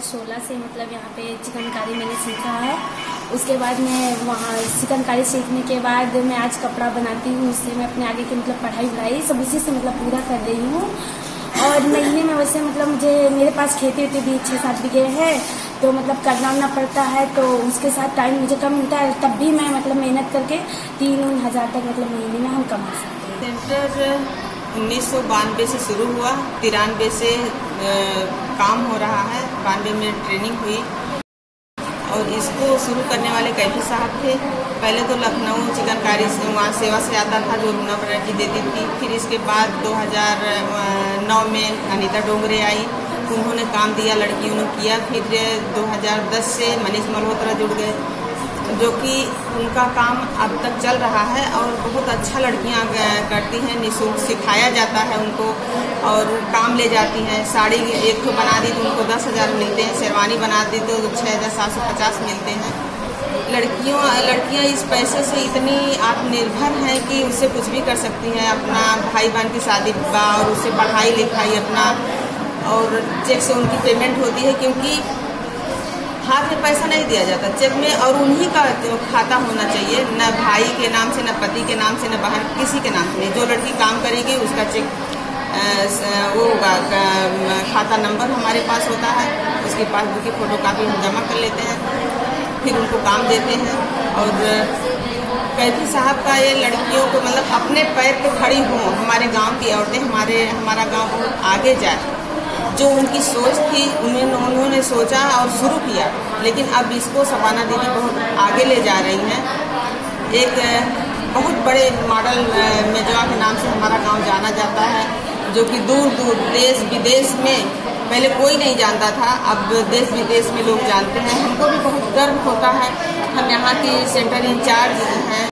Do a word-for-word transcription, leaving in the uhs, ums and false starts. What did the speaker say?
सोलह से मतलब यहाँ पे चिकनकारी मैंने सीखा है। उसके बाद मैं वहाँ चिकनकारी सीखने के बाद मैं आज कपड़ा बनाती हूँ। उससे मैं अपने आगे की मतलब पढ़ाई वढ़ाई सब उसी से मतलब पूरा कर रही हूँ। और महीने में वैसे मतलब मुझे मेरे पास खेती वेती भी छः सात बीघे है, तो मतलब करना उड़ना पड़ता है, तो उसके साथ टाइम मुझे कम मिलता है। तब भी मैं मतलब मेहनत करके तीन उन हज़ार तक मतलब महीने में हम कमा सकते हैं। सेंटर उन्नीस सौ बानवे से शुरू हुआ, तिरानवे से आ, काम हो रहा है। बानवे में ट्रेनिंग हुई और इसको शुरू करने वाले कैफी साहब थे। पहले तो लखनऊ चिकनकारी से वहाँ सेवा से आता था, जो रूना बनर्जी देती थी। फिर इसके बाद दो हज़ार नौ में अनीता डोंगरे आई, उन्होंने काम दिया, लड़कियों ने किया। फिर दो हज़ार दस से मनीष मल्होत्रा जुड़ गए, जो कि उनका काम अब तक चल रहा है और बहुत अच्छा लड़कियां करती हैं। निःशुल्क सिखाया जाता है उनको और काम ले जाती हैं। साड़ी एक तो बना दी तो उनको दस हज़ार मिलते हैं, शेरवानी बना दी तो छः हज़ार सात सौ पचास मिलते हैं। लड़कियों लड़कियां इस पैसे से इतनी आत्मनिर्भर हैं कि उससे कुछ भी कर सकती हैं। अपना भाई बहन की शादी विवाह और उससे पढ़ाई लिखाई अपना, और चेक से उनकी पेमेंट होती है, क्योंकि हाथ में पैसा नहीं दिया जाता चेक में, और उन्हीं का खाता होना चाहिए। न भाई के नाम से, न पति के नाम से, न बहन किसी के नाम से नहीं। जो लड़की काम करेगी उसका चेक वो होगा, खाता नंबर हमारे पास होता है, उसकी पासबुक की फोटोकॉपी हम जमा कर लेते हैं, फिर उनको काम देते हैं। और कैफी साहब का ये लड़कियों को मतलब अपने पैर पे खड़ी हों, हमारे गांव की औरतें, हमारे हमारा गांव बहुत आगे जाए। जो उनकी सोच थी उन्होंने उन्होंने सोचा और शुरू किया, लेकिन अब इसको सबाना दीदी बहुत आगे ले जा रही हैं। एक बहुत बड़े मॉडल मेजवा के नाम से हमारा गांव जाना जाता है, जो कि दूर दूर देश विदेश में पहले कोई नहीं जानता था, अब देश विदेश में लोग जानते हैं। हमको भी बहुत गर्व होता है, हम यहाँ की सेंटर इंचार्ज हैं।